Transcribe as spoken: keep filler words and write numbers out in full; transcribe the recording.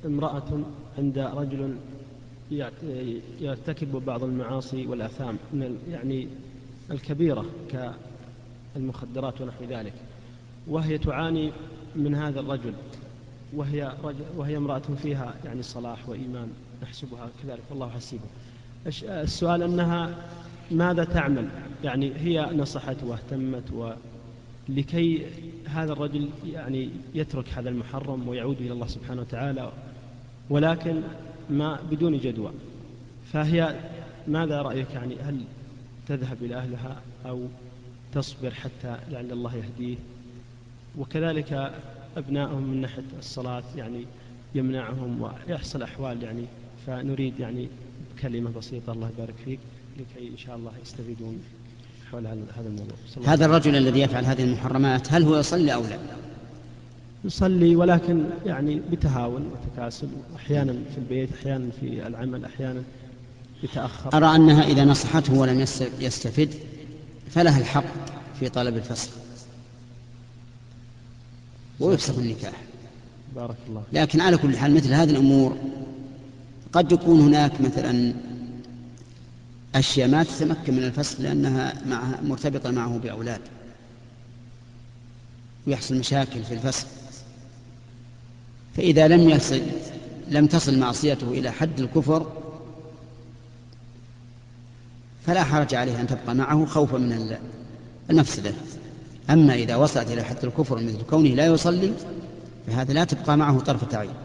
امرأة عند رجل يرتكب بعض المعاصي والآثام من يعني الكبيرة كالمخدرات ونحو ذلك، وهي تعاني من هذا الرجل، وهي, رجل وهي امرأة فيها يعني صلاح وإيمان نحسبها كذلك والله حسيبه. السؤال أنها ماذا تعمل؟ يعني هي نصحت واهتمت لكي هذا الرجل يعني يترك هذا المحرم ويعود إلى الله سبحانه وتعالى، ولكن ما بدون جدوى، فهي ماذا رأيك؟ يعني هل تذهب إلى أهلها أو تصبر حتى لعل الله يهديه؟ وكذلك أبنائهم من ناحية الصلاة يعني يمنعهم ويحصل أحوال، يعني فنريد يعني كلمة بسيطة الله يبارك فيك لكي إن شاء الله يستفيدون حول هذا الموضوع. هذا الرجل الذي يفعل هذه المحرمات هل هو يصلي أو لا؟ يصلي ولكن يعني بتهاون وتكاسل، أحيانا في البيت، أحيانا في العمل، أحيانا يتأخر. أرى أنها إذا نصحته ولم يستفد فلها الحق في طلب الفسخ ويفسخ النكاح. بارك الله. لكن على كل حال مثل هذه الأمور قد يكون هناك مثلا أشياء ما تتمكن من الفسخ لأنها معها مرتبطة معه بأولاد ويحصل مشاكل في الفسخ، فإذا لم يصل لم تصل معصيته إلى حد الكفر فلا حرج عليه أن تبقى معه خوفا من المفسدة. أما إذا وصلت إلى حد الكفر مثل كونه لا يصلي فهذا لا تبقى معه طرفة عين.